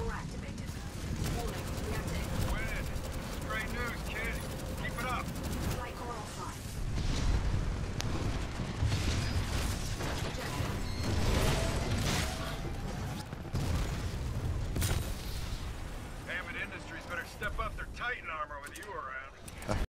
activated. Warning, reacting. Win. This is great news, kid. Keep it up. Flight core offline. Hammond Industries better step up their Titan armor with you around.